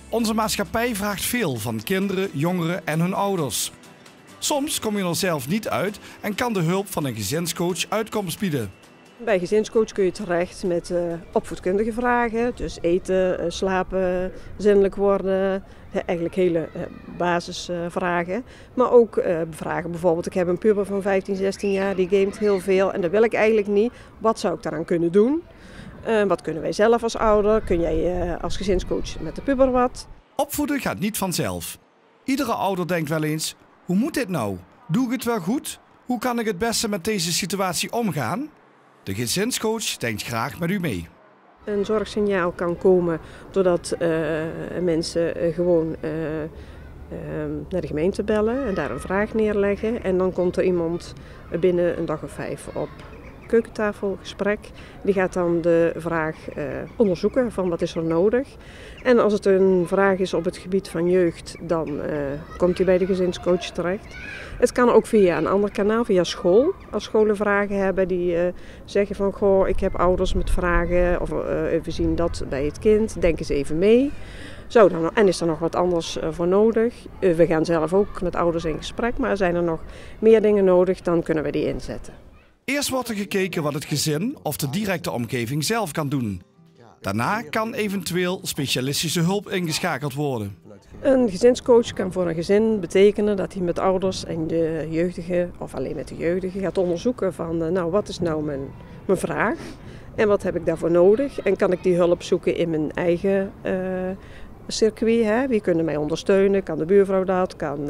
Onze maatschappij vraagt veel van kinderen, jongeren en hun ouders. Soms kom je er zelf niet uit en kan de hulp van een gezinscoach uitkomst bieden. Bij gezinscoach kun je terecht met opvoedkundige vragen, dus eten, slapen, zinnelijk worden, eigenlijk hele basisvragen. Maar ook vragen bijvoorbeeld, ik heb een puber van 15, 16 jaar, die gamet heel veel en dat wil ik eigenlijk niet. Wat zou ik daaraan kunnen doen? Wat kunnen wij zelf als ouder? Kun jij als gezinscoach met de puber wat? Opvoeden gaat niet vanzelf. Iedere ouder denkt wel eens, hoe moet dit nou? Doe ik het wel goed? Hoe kan ik het beste met deze situatie omgaan? De gezinscoach denkt graag met u mee. Een zorgsignaal kan komen doordat mensen gewoon naar de gemeente bellen en daar een vraag neerleggen. En dan komt er iemand binnen een dag of 5 op keukentafelgesprek. Die gaat dan de vraag onderzoeken van wat is er nodig. En als het een vraag is op het gebied van jeugd, dan komt hij bij de gezinscoach terecht. Het kan ook via een ander kanaal, via school. Als scholen vragen hebben die zeggen van goh, ik heb ouders met vragen of we zien dat bij het kind, denk eens even mee. Zo, en is er nog wat anders voor nodig? We gaan zelf ook met ouders in gesprek, maar zijn er nog meer dingen nodig, dan kunnen we die inzetten. Eerst wordt er gekeken wat het gezin of de directe omgeving zelf kan doen. Daarna kan eventueel specialistische hulp ingeschakeld worden. Een gezinscoach kan voor een gezin betekenen dat hij met ouders en de jeugdigen, of alleen met de jeugdigen, gaat onderzoeken van nou, wat is nou mijn vraag en wat heb ik daarvoor nodig en kan ik die hulp zoeken in mijn eigen circuit. Hè? Wie kunnen mij ondersteunen? Kan de buurvrouw dat? Kan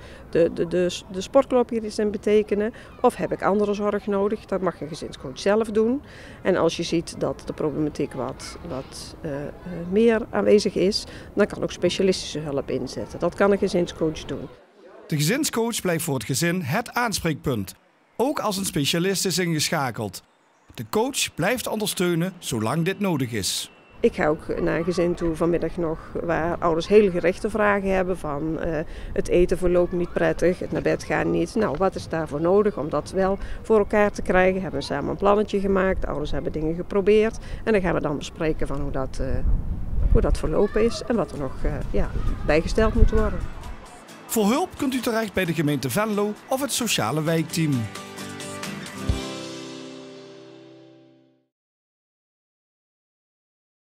de sportclub hier iets in betekenen? Of heb ik andere zorg nodig? Dat mag een gezinscoach zelf doen. En als je ziet dat de problematiek wat meer aanwezig is, dan kan ook specialistische hulp inzetten. Dat kan een gezinscoach doen. De gezinscoach blijft voor het gezin het aanspreekpunt. Ook als een specialist is ingeschakeld. De coach blijft ondersteunen zolang dit nodig is. Ik ga ook naar een gezin toe vanmiddag nog waar ouders hele gerichte vragen hebben van het eten verloopt niet prettig, het naar bed gaan niet. Nou, wat is daarvoor nodig om dat wel voor elkaar te krijgen? Hebben we samen een plannetje gemaakt, de ouders hebben dingen geprobeerd en dan gaan we dan bespreken van hoe dat verlopen is en wat er nog bijgesteld moet worden. Voor hulp kunt u terecht bij de gemeente Venlo of het sociale wijkteam.